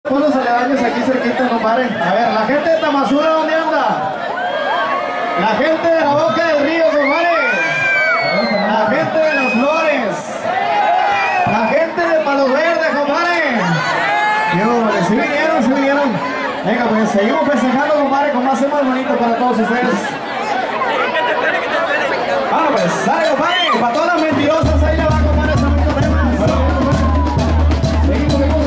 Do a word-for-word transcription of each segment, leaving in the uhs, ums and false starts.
Unos aledaños aquí cerquita, compadre. A ver, la gente de Tamazula, ¿dónde anda? La gente de la Boca del Río, compadre. La gente de Las Flores. La gente de Palos Verdes, compadre. Dios, si vinieron, si vinieron. Venga, pues seguimos festejando, compadre, con más temas bonitos para todos ustedes. Bueno, pues, sale, compadre. Para todas las mentirosas, ahí le va, compadre, ese bonito tema. Seguimos, seguimos,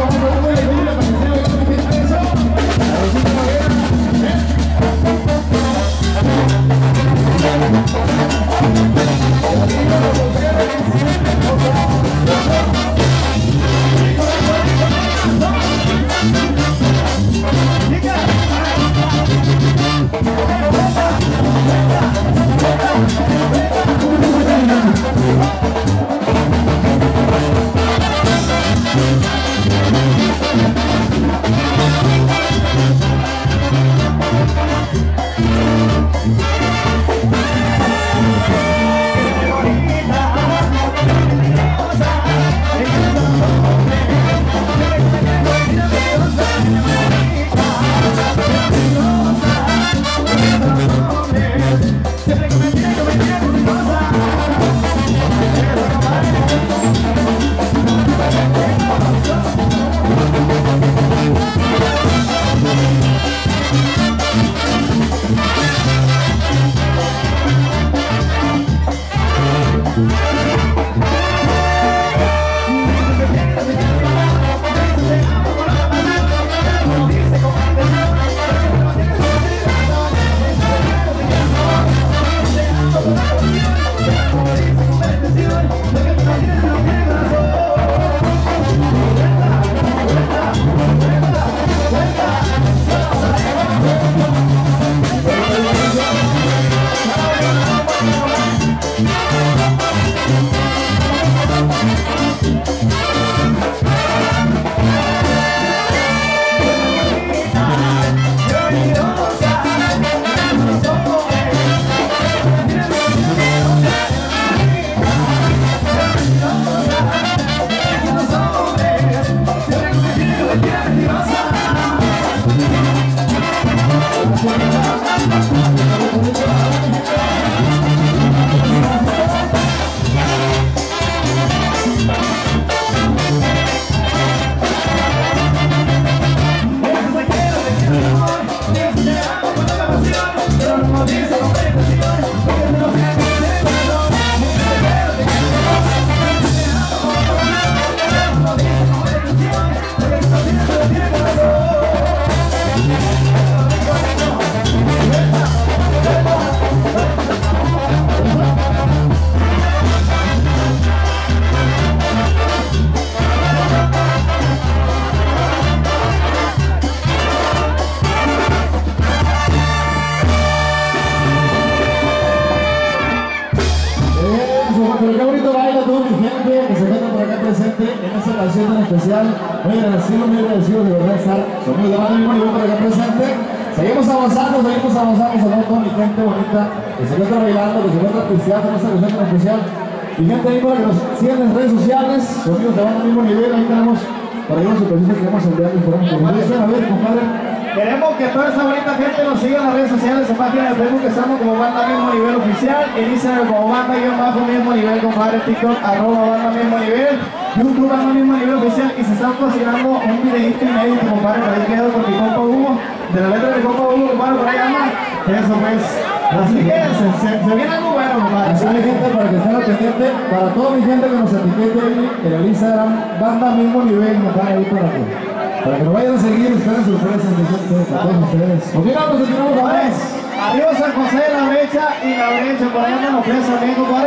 muy agradecido, muy agradecido de verdad estar sonido de banda mismo nivel por acá presente. Seguimos avanzando, seguimos avanzando, saludos a toda mi gente bonita que se encuentra bailando, que se encuentra pisteando en esta ocasión tan especial. Y gente ahí para que nos sigan en redes sociales, sonidos de banda mismo nivel, ahí tenemos para ellos su presencia que queremos enviarles por un poco. A ver, compadre. Queremos que toda esa bonita gente nos siga en las redes sociales, en página de Facebook estamos como Banda Mismo Nivel Oficial, en Instagram como Banda Guión Bajo Mismo Nivel, compadre, TikTok arroba Banda Mismo Nivel, YouTube Banda Mismo Nivel Oficial, y se está cocinando un videito inédito, compadre, por ahí quedado por mi compa Hugo, de la letra de compa Hugo, compadre, por ahí anda, eso pues, así que se, se, se viene algo bueno, compadre. Así mi gente, para que estén al pendiente, para toda mi gente que nos etiquete ahí en el Instagram, Banda Mismo Nivel, compadre, ahí para que, para que nos vayan a seguir, esperen sorpresas de todos ustedes. Continuamos, continuamos, compadre. Adiós San José de la Brecha y la Brecha, por ahí andan los presos también, compadre.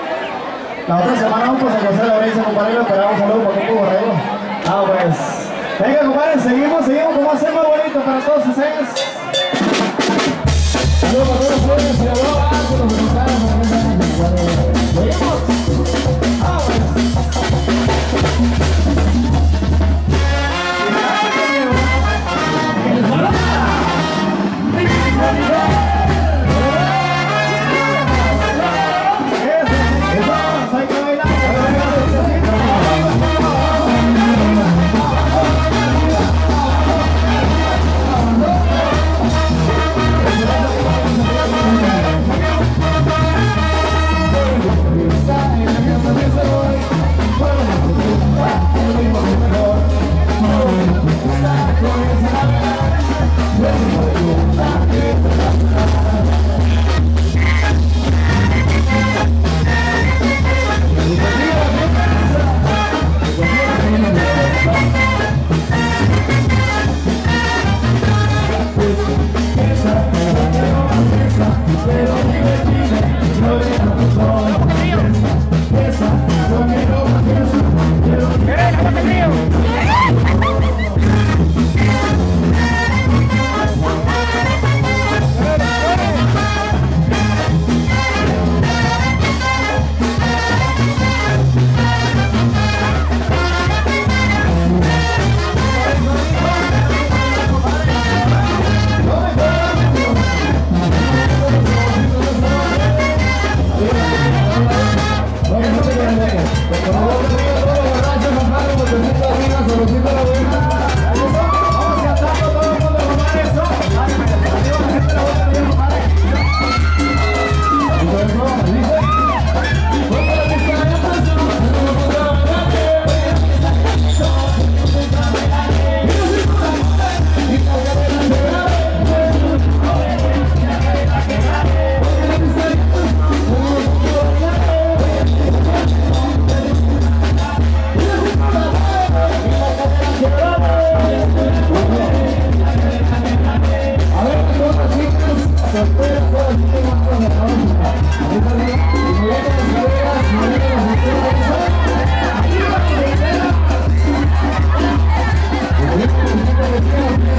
La otra semana vamos por San José de la Brecha, compadre, lo esperamos. Saludos para Coco Borrego. Ah, pues. Venga, compadre, seguimos, seguimos como hacemos bonito para todos ustedes. Saludos para todos ustedes, se habló antes, los mexicanos, seguimos. Ah, pues.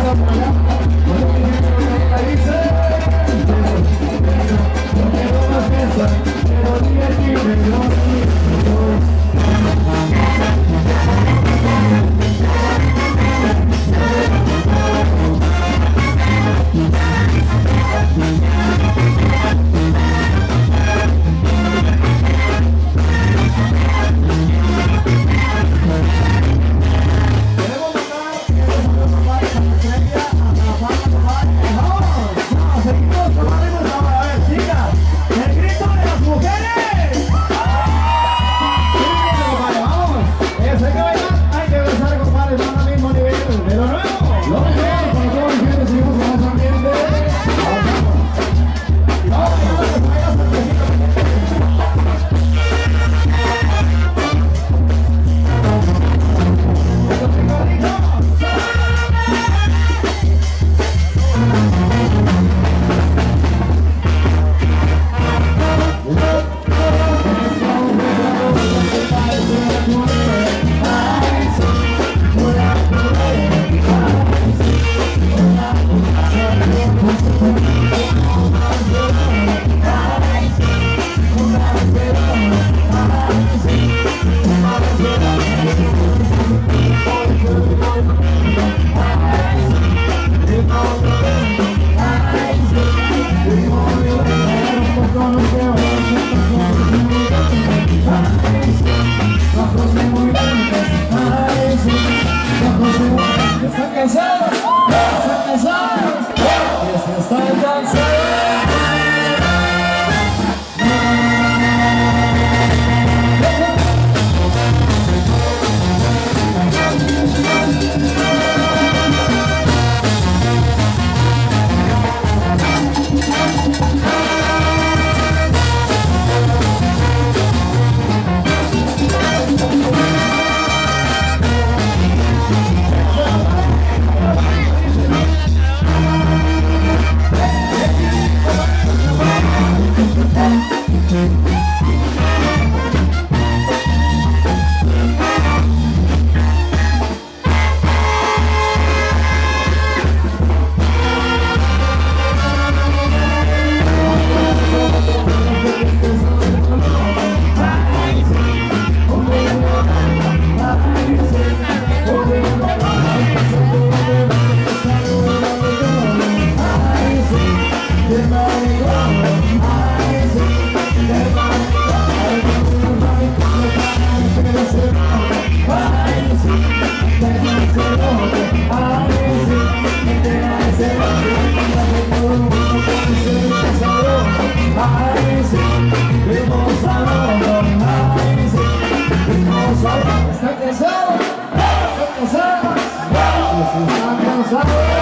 ¿Están cansados? ¿Están cansados? ¿Están cansados? ¿Están cansados? ¿Están cansados? ¿Están cansados?